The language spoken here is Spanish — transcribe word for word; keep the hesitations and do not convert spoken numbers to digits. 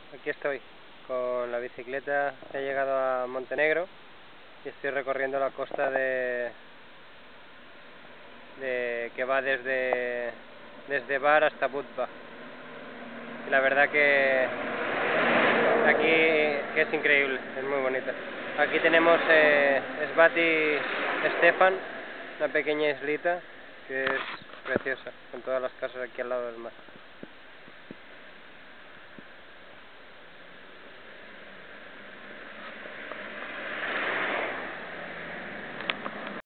Aquí estoy con la bicicleta. He llegado a Montenegro y estoy recorriendo la costa de, de que va desde desde Bar hasta Budva. Y la verdad que aquí que es increíble, es muy bonita. Aquí tenemos eh, Sveti Stefan, una pequeña islita que es preciosa, con todas las casas aquí al lado del mar.